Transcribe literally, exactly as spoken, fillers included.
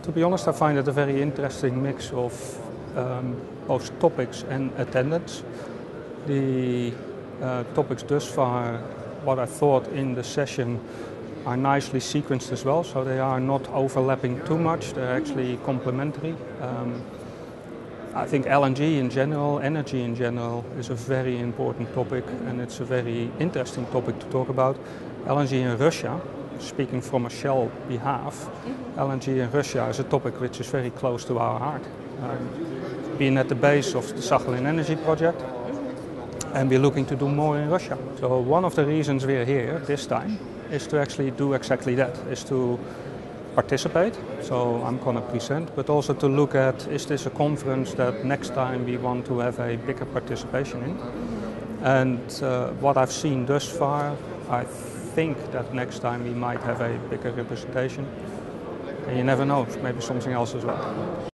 To be honest, I find it a very interesting mix of um, both topics and attendance. The uh, topics thus far, what I thought in the session, are nicely sequenced as well, so they are not overlapping too much, they're actually complementary. Um, I think L N G in general, energy in general, is a very important topic, and it's a very interesting topic to talk about. L N G in Russia, speaking from a Shell behalf, L N G in Russia is a topic which is very close to our heart. Um, being at the base of the Sakhalin energy project, and we're looking to do more in Russia. So one of the reasons we're here this time is to actually do exactly that, is to participate, so I'm going to present, but also to look at, is this a conference that next time we want to have a bigger participation in? And uh, what I've seen thus far, I think that next time we might have a bigger representation. And you never know, maybe something else as well.